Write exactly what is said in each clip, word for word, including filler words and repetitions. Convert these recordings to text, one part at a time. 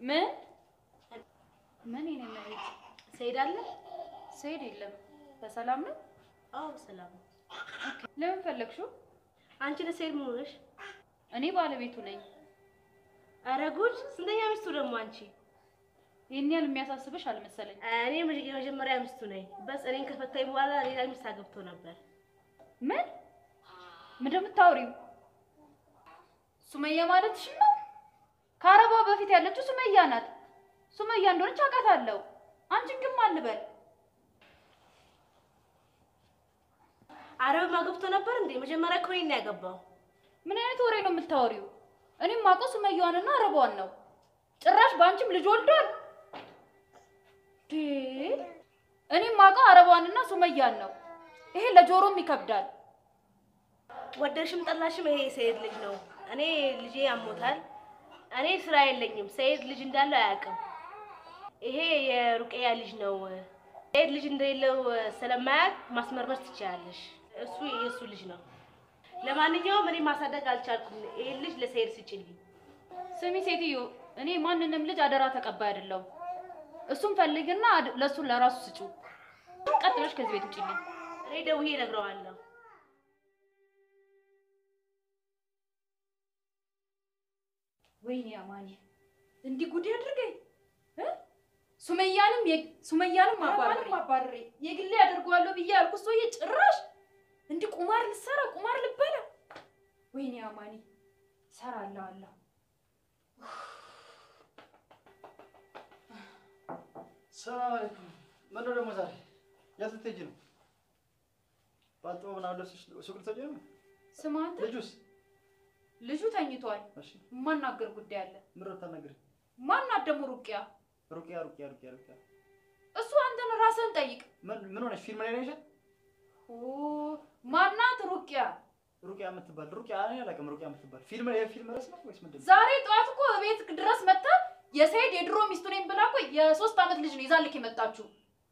ምን ምን እኔ ማለት ሰይድ አለ ሰይድ የለም በሰላም ነው አው ሰላም ኦኬ ለምን ፈለግሽው አንቺ ለሰይድ ሞነሽ እኔ ባለቤቱ ነኝ አረ ጉድ ስንተኛ ሚስቱ ደግሞ አንቺ ይሄን ያህል የሚያሳስብሽ አልመሰለኝ እኔ የመጀመሪያ ሚስቱ ነኝ በስ እኔን ከፈታኝ በኋላ ሌላ ሚስት አገብቶ ነበር ምን ምንድነው የምታወሪው ሱመያ ማለትሽ ነው ካረባ በፊት ያለችው ሱመያ ናት ሱመያ እንደሆነች አውቃታለሁ አንቺን ግን ማን ልበል አረብ ማገብቶ ነበር እንዴ መጀመሪያ እኮ እኔን ያገባው ምን አይነት ወሬ ነው የምታወሪው እኔም ማውቀው ሱመያዋንና አረባዋን ነው ጭራሽ ባንቺም ልጅ ወልዷል ዲ እኔም ማውቀው አረባዋንና ሱመያን ነው ይሄ ለጆሮም ይከብዳል ወደሽም ጠላሽም ይሄ ሰይድ ልጅ ነው እኔ ልጄ ያሞታል እኔ ስራ የለኝም ሰይድ ልጅ እንዳለው አያውቅም ይሄ የሩቅያ ልጅ ነው ሰይድ ልጅ እንደሌለው ስለማያውቅ ማስመርመር ትችያለሽ እሱ የሱ ልጅ ነው ለማንኛውም እኔ ማሳደግ አልቻልኩም ይሄ ልጅ ለሰይድ ስጪልኝ ስሚ ሴትዮ እኔ ማንንም ልጅ አደራ ተቀባይ አይደለም እሱን ፈልግና ለሱ ለራሱ ስጪው ቀጥለሽ ከዚህ ቤት ውጪልኝ እኔ ደውዬ እነግረዋለሁ ወይኔ አማኒ እንዲ ጉድ ያድርገኝ እ ሱመያንም ሱመያንም ማባረሪ ማባረሪ የግሌ ያደርጓለሁ ብዬ አልኩ ሶዬ ጭራሽ እንዲ ቁማር ልሰራ ቁማር ልበላ ወይኔ አማኒ ሰራለሁ አላ ሰላም አለይኩም ምንድነው ደግሞ ዛሬ ያስተጅ ነው ባጥሞና ወደስሽ ሱቅ ልትሄጂ ነው ስማንተ ልጁስ ልጁ ተኝቷል እሺ ማናገር ጉዳይ አለ ምሮ ተናገር ማናት ደሞ ሩቅያ ሩቅያ ሩቅያ ሩቅያ ሩቅያ እሱ አንተን ራስህን ጠይቅ ምን ምን ሆነሽ ፊልም ላይ ነሽ ኦ ማናት ሩቅያ ሩቅያ የምትባል ሩቅያ እኔ አላውቅም ሩቅያ የምትባል ፊልም የፊልም ራስ ነው ወይስ ምንድነው ዛሬ ጧት እኮ ቤት ድረስ መጣ የሰይድ የድሮ ሚስቱ ነኝ ብላ እኮ የሶስት አመት ልጅ ነው ይዛልክ የመጣችው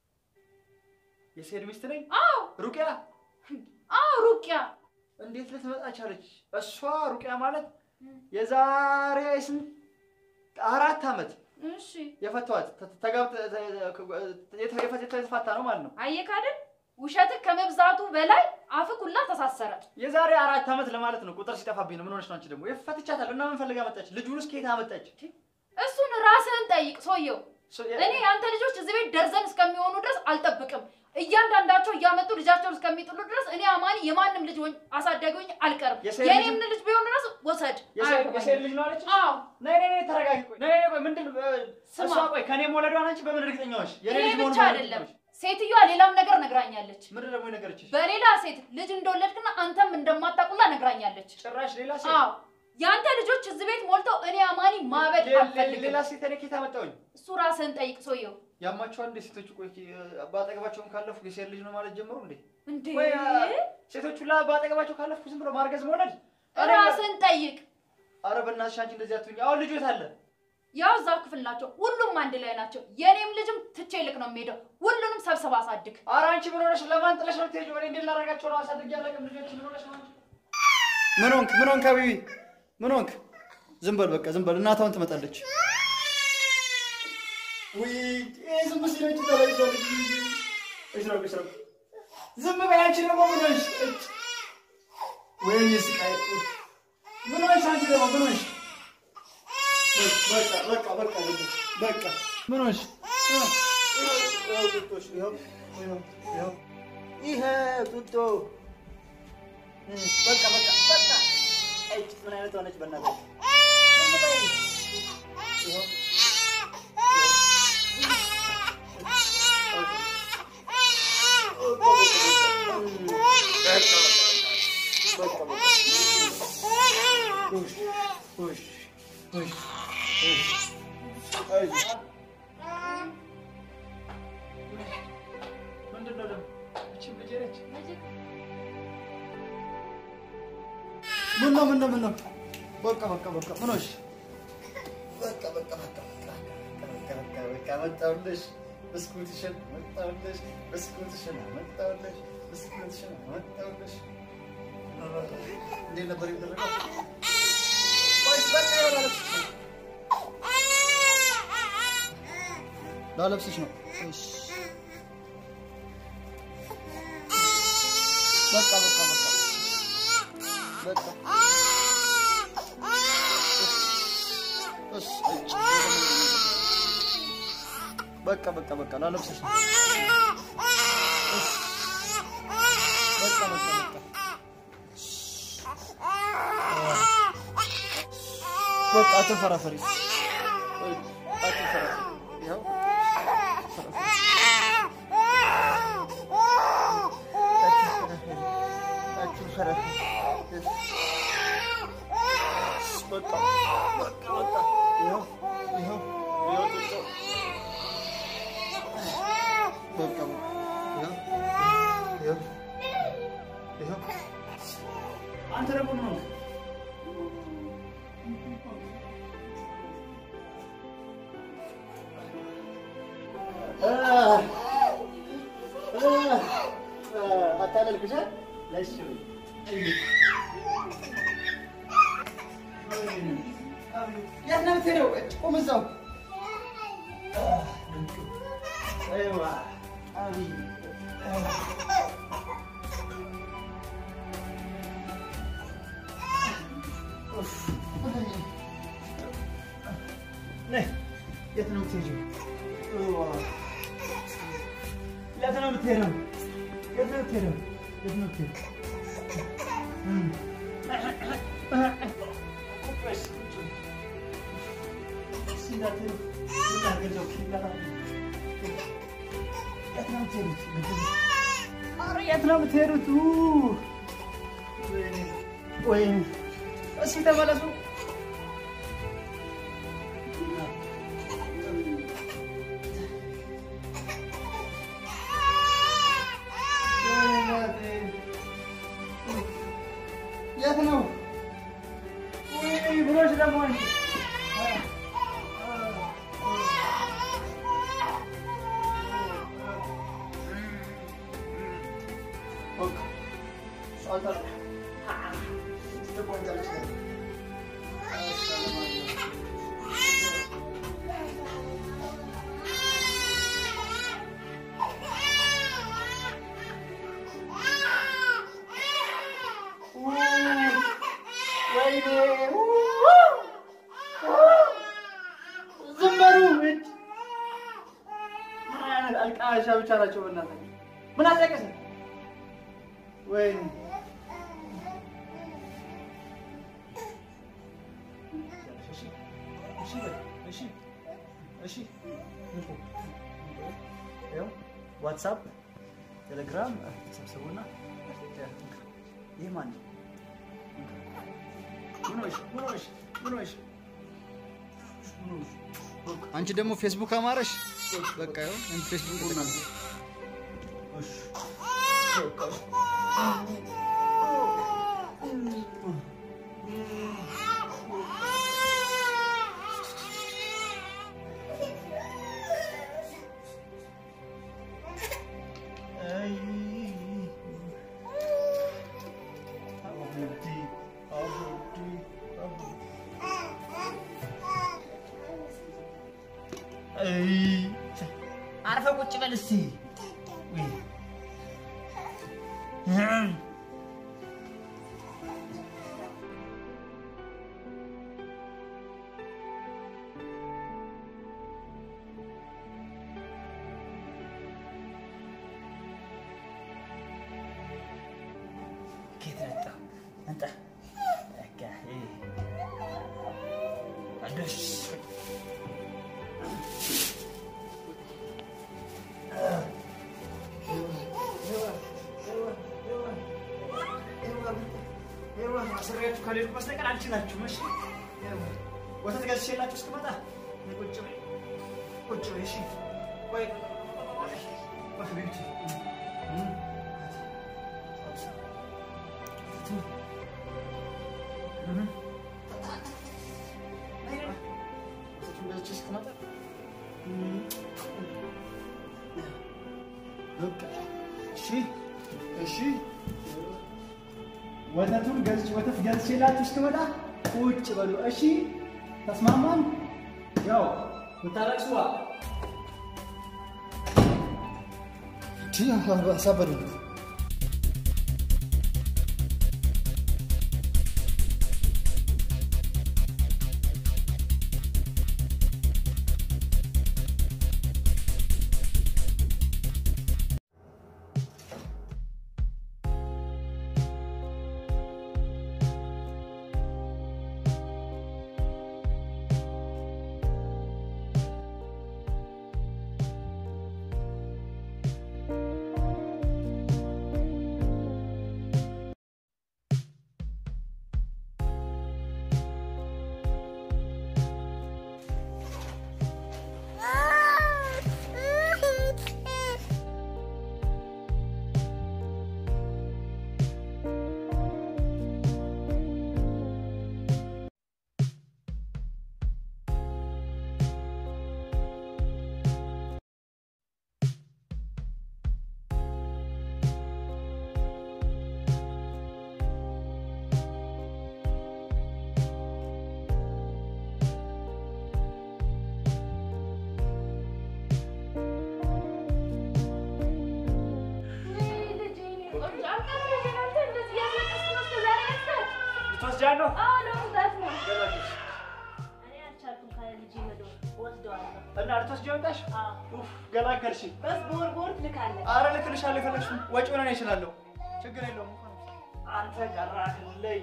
የሰይድ ሚስት ነኝ አው ሩቅያ አው ሩቅያ እንዴት ልትመጣ ቻለች እሷ ሩቅያ ማለት የዛሬ ስንት አራት አመት እሺ የፈቷት ተጋብተ የተፈተ የተፈታ ነው ማለት ነው አየካ አይደል ውሸት ከመብዛቱ በላይ አፍኩላ ተሳሰረ የዛሬ አራት አመት ለማለት ነው ቁጥር ሲጠፋብኝ ነው ምን ሆነሽ ነው አንቺ ደግሞ የፈትቻታል እና ምን ፈልጋ መጣች ልጁንስ ከየት አመጣች እሱን ራስህን ጠይቅ ሶየው እኔ አንተ ልጆች እዚህ ቤት ደርዘን እስከሚሆኑ ድረስ አልጠብቅም እያንዳንዳቸው ያመጡ ልጃቸውን እስከሚጥሉ ድረስ እኔ አማኒ የማንንም ልጅ አሳዳጊኝ አልቀርም የኔም ልጅ ቢሆን ራስ ወሰድ የሰይድ ልጅ ነው አለች አዎ ነይ ነይ ተረጋጊ ቆይ ነይ ነይ ምንድን እሷ ቆይ ከኔ ሞለዷን አንቺ በምን እርግጠኛ ነሽ የኔ ልጅ ሆኖ አይደለም ሴትዮዋ ሌላም ነገር ነግራኛለች ምን ደግሞ ነገርችሽ በሌላ ሴት ልጅ እንደወለድክና አንተም እንደማታቁላ ነግራኛለች ጭራሽ ሌላ ሴት አዎ ያንተ ልጆች እዚህ ቤት ሞልተው እኔ አማኒ ማበድ አልፈልግም ሌላ ሴት እኔ ከታ መጣሁኝ እሱ ራስህን ጠይቅ ሶየው ያማቹ አንድ ሴቶች ቆይ ባጠገባቸውም ካለፉ የሴት ልጅ ነው ማለት ጀመሩ እንዴ እንዴ ወይ ሴቶቹ ላ ባጠገባቸው ካለፉ ዝም ብሎ ማርገዝ መውለድ ራስህን ጠይቅ አረ በእናትሽ አንቺ እንደዚህ አትሁኝ አሁን ልጆት አለ ያው እዛው ክፍል ናቸው ሁሉም አንድ ላይ ናቸው የኔም ልጅም ትቼ ልክ ነው የሚሄደው ሁሉንም ሰብስባ አሳድግ አረ አንቺ ምን ሆነሽ ለማን ጥለሽ ነው ትሄጂው እኔ እንዴት ላደርጋቸው ነው አሳድግ ያለቀም ልጆች ምን ሆነሽ ነው ምን ሆንክ ምን ሆንክ አቢቢ ምን ሆንክ ዝም በል በቃ ዝም በል እናታውን ትመጣለች ወይ እዚህ መስለኝ ተላይቷል እዝራው እዝራው ዝም በይ አንቺ ደግሞ ምን ሆነሽ ወይኔ ስቃይ ምን ሆነሽ አንቺ ደግሞ ምን ሆነሽ በቃ በቃ በቃ በቃ ምን ሆነሽ ያው ጡጦሽ ያው ያው ይሄ ጡጦ በቃ በቃ በቃ አይ ምን አይነት ሆነች በእናትህ ይሄው ምነው ምነው ምነው በቃ በቃ በቃ ምንሽ በቃ በቃ በቃ በቃ በቃ መጣሁልሽ ብስኩትሽን መጣሁልሽ ብስኩትሽን መጣሁልሽ ብስኩትሽን መጣሁልሽ እንዴት ነበር የሚደረገው ወይስ በቃ ይሆናል ላለብስሽ ነው እሺ በቃ በቃ በቃ በቃ እሺ በቃ በቃ በቃ ላለብስሽ ነው በቃ በቃ በቃ በቃ ተፈራፈሪ አትፈራ ያው አትፈራ በቃ በቃ በቃ ያው ያው ያው በቃ ያው ያው ያው አንተ ደግሞ ነው اه اه هتعمل الكشاف لا الشوي يا احنا متهرب قوم الزو ايوه حبيبي نه يا احنا متهرب لا تنام تيرم يا تنام تيرم يا تنام تيرم امم بس سيدا تيرم ولا جزوك لا يا تنام تيرم ارى يا تنام تيرم تو وين وين بس تملسوا يا تنو وي بروش دموان اوك شاطر استبون جالس السلام عليكم القاشا ብቻ ናቸው በእናትህ ምን አለቀሰ ወይ እሺ እሺ እሺ እሺ ያው ዋትስአፕ ቴሌግራም ተሰብስቡና ይሄ ማን ነው ምንሽ ምንሽ ምንሽ አንቺ ደግሞ ፌስቡክ አማረሽ በቃ ያው እንት ፌስቡክ ሆና እሺ አይ አቡዲ አቡዲ አይ አርፈ ቁጭ በል እስቲ ወይ كده انت انت ايه قدش ማሰሪያችሁ ካለች በስተቀር አልችላችሁ እሺ ወተት ገዝቼላችሁ እስክመጣ ቁጭ በይ ቁጭ በይ እሺ ቆይ ወህቢቲ እሺ እሺ ወተቱን ገዝቼ ወተት ገዝቼላችሁ እስክመጣ ቁጭ በሉ እሺ ተስማማን ያው ወታላችሁ ቲያ አሳበዱ Jano. Oh no, that's not. أنا أشارككم كان اللي جينا دول وصدوا أنا أرتوس جوتاش. أوف قلا كرشي. بس بور بور لك على. أنا لك ليش على فلش وجهنا نيش لالو. شكرا لهم. أنت جراح اللي.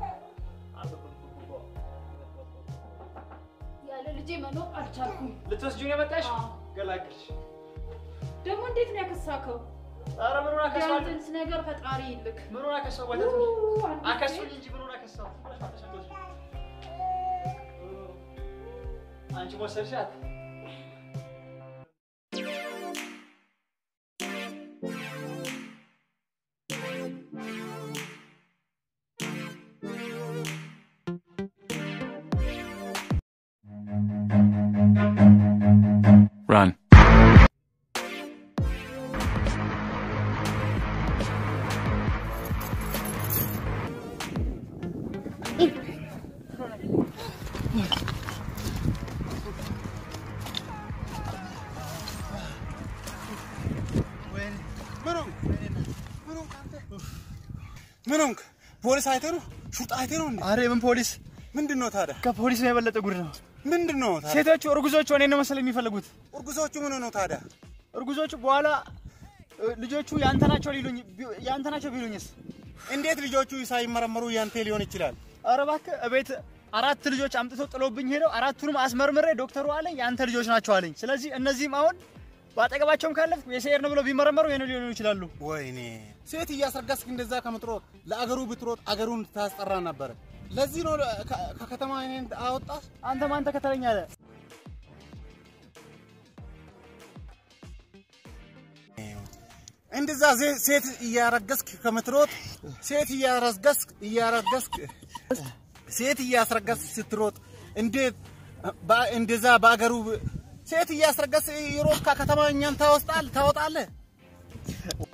يا للجي منو أشارككم. لتوس جوني بتاش. قلا كرشي. دم وديت نيك الساكو. أنا منونا كسوات. كانت سنجر فتعاري لك. منونا كسوات. أكسوني يجي منونا كسوات. أنت مو سرشات. Run. منك بوليس هايترو شرطة هايترو أري من بوليس من دنو تارا كبوليس ما يبلغ تقولنا من دنو تارا سيتاچو ارغزوچو እኔ ነው መሰለኝ የሚፈልጉት ارغزوچو ምን ነው ታዲያ ارغزوچو በኋላ ልጆቹ ያንተ ናቸው ሊሉኝ ያንተ ናቸው ቢሉኝስ እንዴት ልጆቹ ሳይመረመሩ ያንተ ሊሆን ይችላል ኧረ እባክህ እቤት አራት ልጆች አምጥተው ጥሎብኝ ሄደው አራቱንም አስመርምሬ ዶክተሩ አለኝ ያንተ ልጆች ናቸው አለኝ ስለዚህ እነዚህም አሁን ባጠገባቸውም ካለፍ የሰይር ነው ብለው ቢመረመሩ የኔ ሊሆኑ ይችላሉ ወይኔ ሴት እያስረጋስክ እንደዛ ከምትሮጥ ለአገሩ ብትሮጥ አገሩን ታስጠራ ነበር ለዚህ ነው ከከተማ እኔን አወጣስ አንተ ማን ተከተለኝ አለ እንደዛ ሴት እያረጋስክ ከምትሮጥ ሴት እያረጋስክ እያረጋስክ ሴት እያስረጋስክ ስትሮጥ እንዴት እንደዛ በአገሩ ሴት እያስረጋስክ ይሮጥ ከከተማ እኛን ታወጣል ታወጣለህ